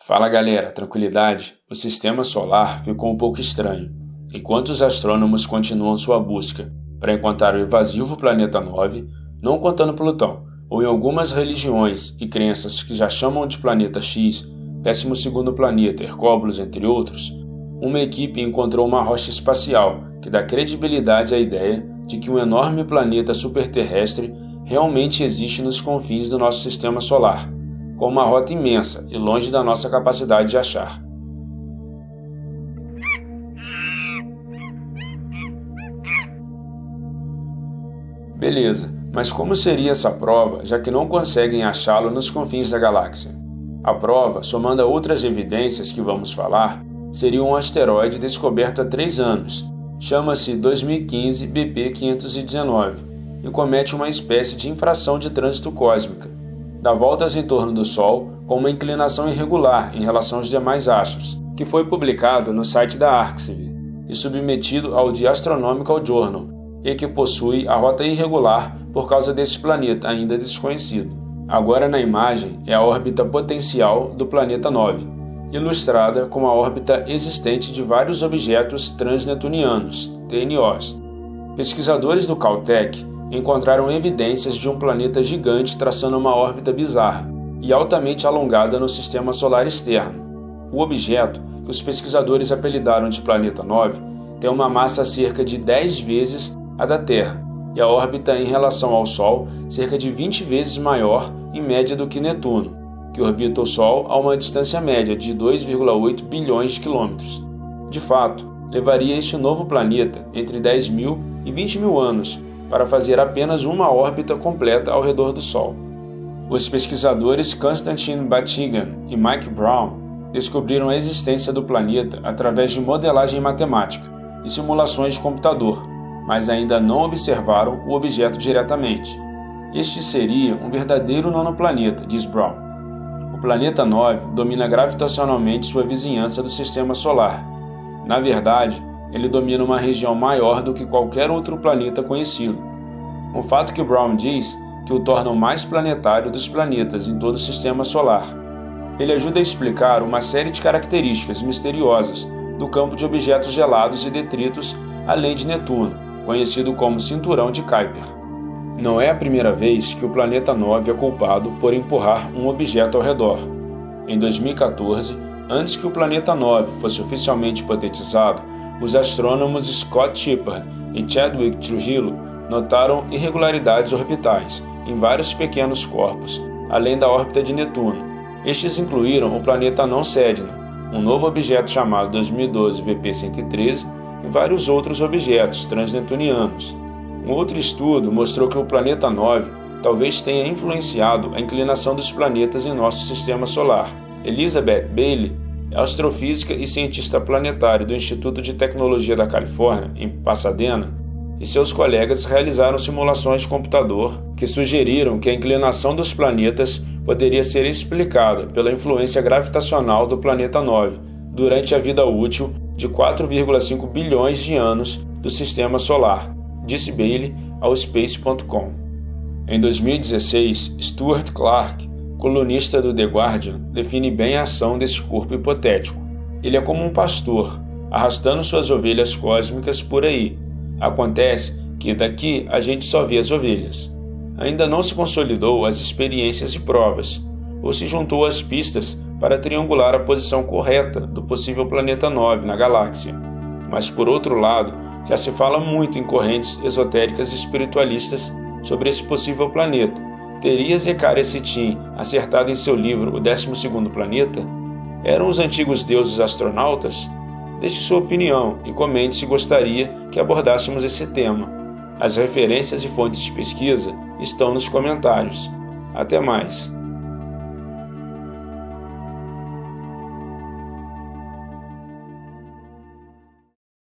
Fala galera, tranquilidade? O sistema solar ficou um pouco estranho. Enquanto os astrônomos continuam sua busca para encontrar o invasivo planeta 9, não contando Plutão, ou em algumas religiões e crenças que já chamam de planeta X, 12º planeta, Hercóbulos, entre outros, uma equipe encontrou uma rocha espacial que dá credibilidade à ideia de que um enorme planeta superterrestre realmente existe nos confins do nosso sistema solar, com uma rota imensa e longe da nossa capacidade de achar. Beleza, mas como seria essa prova, já que não conseguem achá-lo nos confins da galáxia? A prova, somando a outras evidências que vamos falar, seria um asteroide descoberto há 3 anos. Chama-se 2015 BP 519 e comete uma espécie de infração de trânsito cósmica. Dá voltas em torno do Sol com uma inclinação irregular em relação aos demais astros, que foi publicado no site da Arxiv e submetido ao The Astronomical Journal, e que possui a rota irregular por causa desse planeta ainda desconhecido. Agora na imagem é a órbita potencial do planeta 9, ilustrada com a órbita existente de vários objetos transnetunianos, TNOs. Pesquisadores do Caltech encontraram evidências de um planeta gigante traçando uma órbita bizarra e altamente alongada no sistema solar externo. O objeto, que os pesquisadores apelidaram de Planeta 9, tem uma massa cerca de 10 vezes a da Terra e a órbita em relação ao Sol cerca de 20 vezes maior em média do que Netuno, que orbita o Sol a uma distância média de 2,8 bilhões de quilômetros. De fato, levaria este novo planeta entre 10 mil e 20 mil anos para fazer apenas uma órbita completa ao redor do Sol. Os pesquisadores Konstantin Batygin e Mike Brown descobriram a existência do planeta através de modelagem matemática e simulações de computador, mas ainda não observaram o objeto diretamente. Este seria um verdadeiro nono planeta, diz Brown. O planeta 9 domina gravitacionalmente sua vizinhança do sistema solar. Na verdade, ele domina uma região maior do que qualquer outro planeta conhecido. Um fato que Brown diz que o torna o mais planetário dos planetas em todo o sistema solar. Ele ajuda a explicar uma série de características misteriosas do campo de objetos gelados e detritos, além de Netuno, conhecido como Cinturão de Kuiper. Não é a primeira vez que o planeta 9 é culpado por empurrar um objeto ao redor. Em 2014, antes que o planeta 9 fosse oficialmente hipotetizado, os astrônomos Scott Shepard e Chadwick Trujillo notaram irregularidades orbitais em vários pequenos corpos, além da órbita de Netuno. Estes incluíram o planeta não Sedna, um novo objeto chamado 2012 VP-113 e vários outros objetos transnetunianos. Um outro estudo mostrou que o planeta 9 talvez tenha influenciado a inclinação dos planetas em nosso sistema solar. Elizabeth Bailey, astrofísica e cientista planetário do Instituto de Tecnologia da Califórnia, em Pasadena, e seus colegas realizaram simulações de computador que sugeriram que a inclinação dos planetas poderia ser explicada pela influência gravitacional do planeta 9 durante a vida útil de 4,5 bilhões de anos do sistema solar, disse Bailey ao Space.com. Em 2016, Stuart Clark, colunista do The Guardian, define bem a ação desse corpo hipotético. Ele é como um pastor, arrastando suas ovelhas cósmicas por aí. Acontece que daqui a gente só vê as ovelhas. Ainda não se consolidou as experiências e provas, ou se juntou às pistas para triangular a posição correta do possível planeta 9 na galáxia. Mas por outro lado, já se fala muito em correntes esotéricas e espiritualistas sobre esse possível planeta. Teria Zecharia Sitchin acertado em seu livro O 12º Planeta? Eram os antigos deuses astronautas? Deixe sua opinião e comente se gostaria que abordássemos esse tema. As referências e fontes de pesquisa estão nos comentários. Até mais!